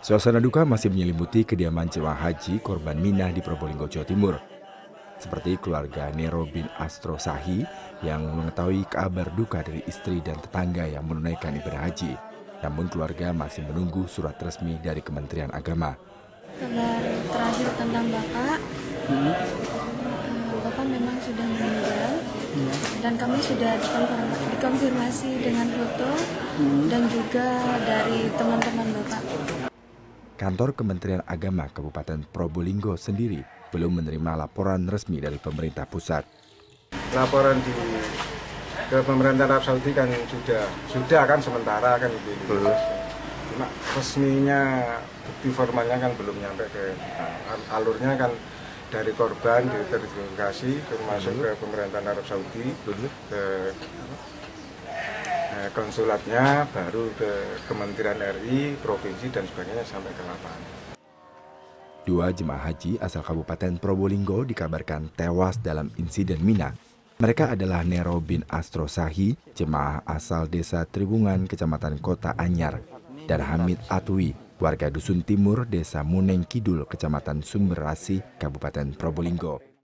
Suasana duka masih menyelimuti kediaman jemaah haji korban Mina di Probolinggo, Jawa Timur. Seperti keluarga Nero bin Astro Sahi yang mengetahui kabar duka dari istri dan tetangga yang menunaikan ibadah haji. Namun keluarga masih menunggu surat resmi dari Kementerian Agama. Kabar terakhir tentang Bapak, Bapak memang sudah meninggal dan kami sudah dikonfirmasi dengan foto dan juga dari teman-teman Bapak. Kantor Kementerian Agama Kabupaten Probolinggo sendiri belum menerima laporan resmi dari pemerintah pusat. Laporan ke pemerintah Arab Saudi kan sudah kan sementara kan belum. Cuma resminya bukti formalnya kan belum nyampe ke alurnya kan dari korban diverifikasi termasuk ke pemerintah Arab Saudi ke konsulatnya, baru ke Kementerian RI, provinsi dan sebagainya sampai ke lapangan. Dua jemaah haji asal Kabupaten Probolinggo dikabarkan tewas dalam insiden Mina. Mereka adalah Nero bin Astro Sahi, jemaah asal desa Tribungan, Kecamatan Kota Anyar, dan Hamid Atwi, warga Dusun Timur, desa Muneng Kidul, Kecamatan Sumber Asih, Kabupaten Probolinggo.